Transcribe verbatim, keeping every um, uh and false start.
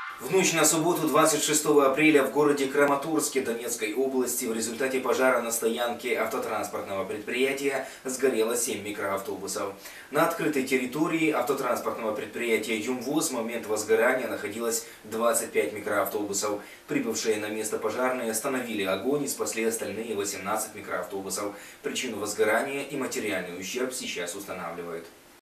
В ночь на субботу, двадцать шестого апреля, в городе Краматорске Донецкой области в результате пожара на стоянке автотранспортного предприятия сгорело семь микроавтобусов. На открытой территории автотранспортного предприятия «ЮМВОЗ» в момент возгорания находилось двадцать пять микроавтобусов. Прибывшие на место пожарные остановили огонь и спасли остальные восемнадцать микроавтобусов. Причину возгорания и материальный ущерб сейчас устанавливают.